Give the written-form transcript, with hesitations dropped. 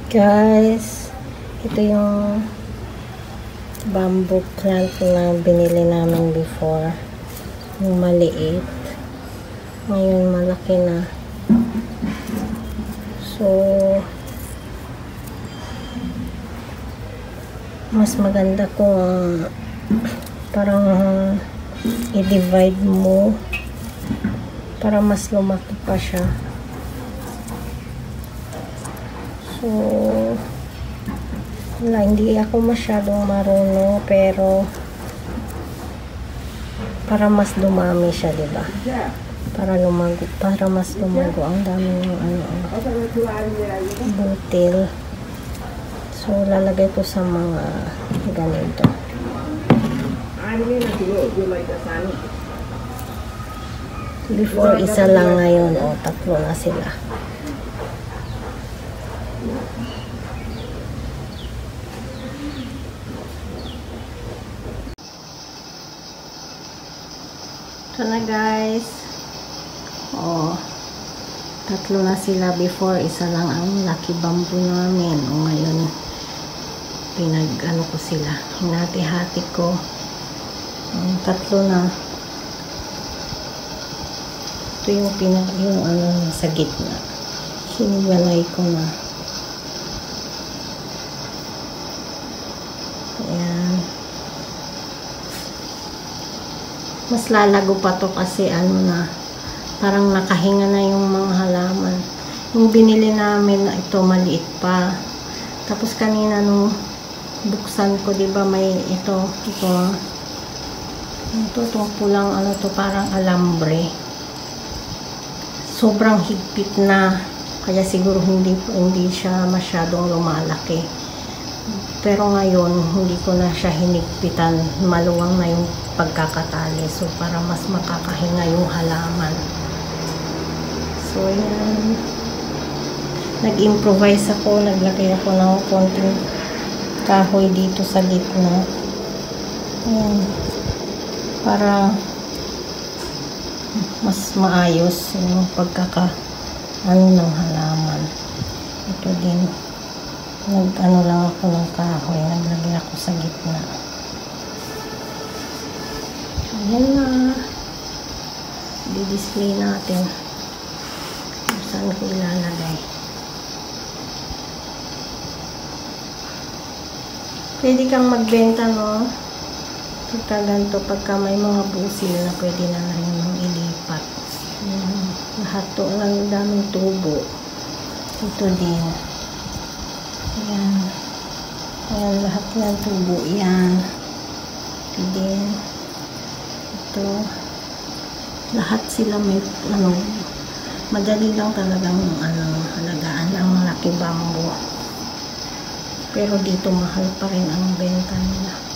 Guys, ito yung bamboo plant na binili namin before. Yung maliit. Ngayon malaki na. So, mas maganda kung parang i-divide mo para mas lumaki pa siya. So, wala, hindi ako masyadong marunong, pero para mas dumami siya, diba? Para lumago, para mas lumago. Ang dami ng butil. So, lalagay ko sa mga ganito. Before, isa lang, ngayon, o, tatlo na sila. Ito na, guys. Oh, tatlo na sila. Before, isa lang ang lucky bamboo namin. O, ngayon, pinag-ano ko sila. Hinati-hati ko. Tatlo na. Ito yung yung ano, sa gitna. Hiniwalay ko na. Ayan. Mas lalago pa to kasi ano na, parang nakahinga na yung mga halaman. Yung binili namin na ito, maliit pa. Tapos kanina nung buksan ko, diba may itong pulang ano to, parang alambre. Sobrang higpit na, kaya siguro hindi siya masyadong lumalaki. Pero ngayon, hindi ko na siya hinigpitan. Maluwang na yung pagkakatali. So, para mas makakahinga yung halaman. So, yan. Nag-improvise ako. Naglagay ako ng konting kahoy dito sa gitna. Ayan. Para mas maayos yung pagkaka-ano ng halaman. Ito din. Nag-ano lang ako ng kahoy. Naglagay ako sa gitna. Ayan na. Di-display natin. Kung saan ko ilalagay. Pwede kang magbenta, no? Pagka ganito, pagka may mga busil na pwede na rin mong ilipat. Lahat to, ang daming tubo. Ito din. Ayan. Ayan, lahat ng tubo. Ayan. Ito din. Ito. Lahat sila may, ano, madali lang talagang, halagaan ang lucky bamboo. Pero dito mahal pa rin ang benta nila.